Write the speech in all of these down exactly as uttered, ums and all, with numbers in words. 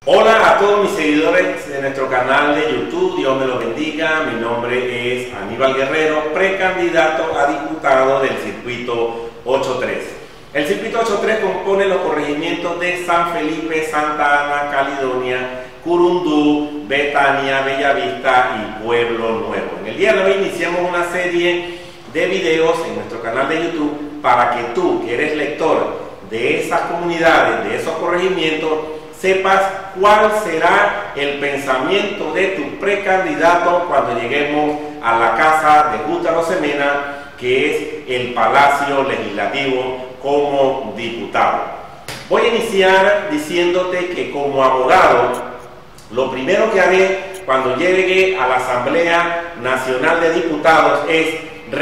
Hola a todos mis seguidores de nuestro canal de YouTube, Dios me los bendiga. Mi nombre es Aníbal Guerrero, precandidato a diputado del circuito ocho tres. El circuito ocho tres compone los corregimientos de San Felipe, Santa Ana, Caledonia, Curundú, Betania, Bellavista y Pueblo Nuevo. En el día de hoy iniciamos una serie de videos en nuestro canal de YouTube para que tú, que eres lector de esas comunidades, de esos corregimientos, sepas cuál será el pensamiento de tu precandidato cuando lleguemos a la casa de Justa Rosemena, que es el Palacio Legislativo, como diputado. Voy a iniciar diciéndote que como abogado, lo primero que haré cuando llegue a la Asamblea Nacional de Diputados es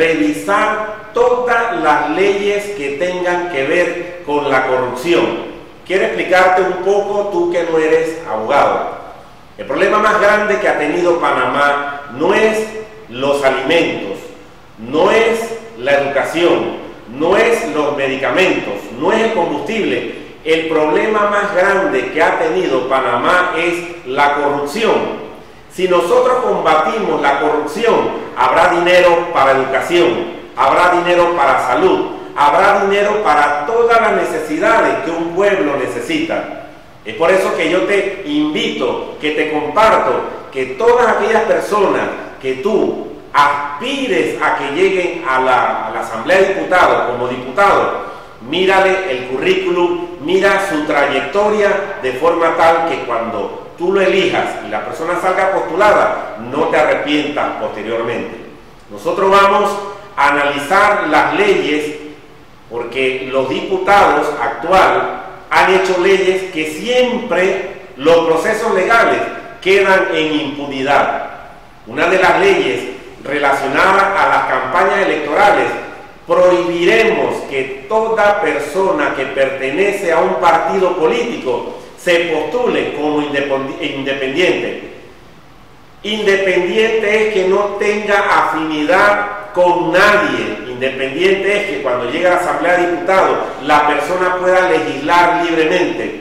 revisar todas las leyes que tengan que ver con la corrupción. Quiero explicarte un poco, tú que no eres abogado. El problema más grande que ha tenido Panamá no es los alimentos, no es la educación, no es los medicamentos, no es el combustible. El problema más grande que ha tenido Panamá es la corrupción. Si nosotros combatimos la corrupción, habrá dinero para educación, habrá dinero para salud, habrá dinero para todas las necesidades que un pueblo necesita. Es por eso que yo te invito, que te comparto, que todas aquellas personas que tú aspires a que lleguen a la, a la Asamblea de Diputados como diputado, mírale el currículum, mira su trayectoria de forma tal que cuando tú lo elijas y la persona salga postulada, no te arrepientas posteriormente. Nosotros vamos a analizar las leyes porque los diputados actuales han hecho leyes que siempre los procesos legales quedan en impunidad. Una de las leyes relacionadas a las campañas electorales: prohibiremos que toda persona que pertenece a un partido político se postule como independiente. Independiente es que no tenga afinidad con nadie. Independiente es que cuando llegue a la Asamblea de Diputados la persona pueda legislar libremente.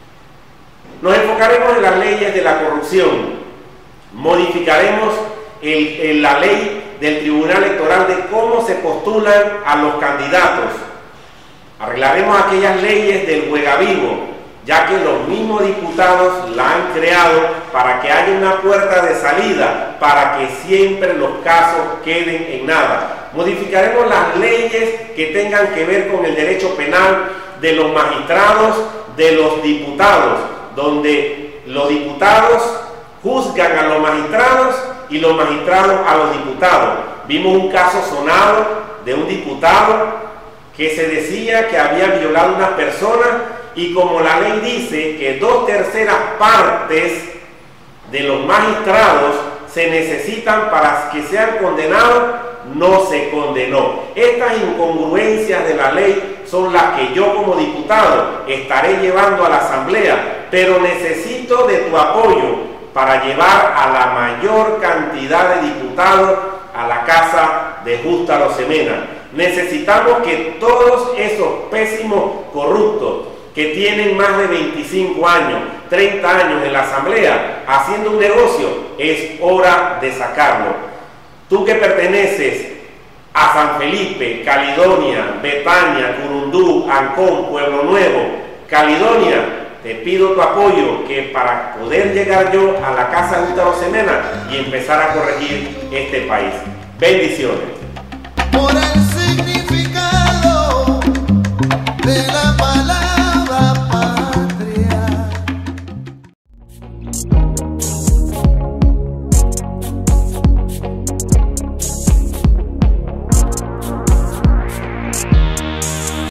Nos enfocaremos en las leyes de la corrupción. Modificaremos el, el, la ley del Tribunal Electoral de cómo se postulan a los candidatos. Arreglaremos aquellas leyes del juega vivo, ya que los mismos diputados la han creado para que haya una puerta de salida, para que siempre los casos queden en nada. Modificaremos las leyes que tengan que ver con el derecho penal de los magistrados, de los diputados, donde los diputados juzgan a los magistrados y los magistrados a los diputados. Vimos un caso sonado de un diputado que se decía que había violado a una persona, y como la ley dice que dos terceras partes de los magistrados se necesitan para que sean condenados, no se condenó. Estas incongruencias de la ley son las que yo como diputado estaré llevando a la Asamblea, pero necesito de tu apoyo para llevar a la mayor cantidad de diputados a la casa de Justa Rosemena. Necesitamos que todos esos pésimos corruptos que tienen más de veinticinco años, treinta años en la Asamblea haciendo un negocio, es hora de sacarlo. Tú que perteneces a San Felipe, Caledonia, Betania, Curundú, Ancón, Pueblo Nuevo, Caledonia, te pido tu apoyo, que para poder llegar yo a la casa de Justa Rosemena y empezar a corregir este país. Bendiciones.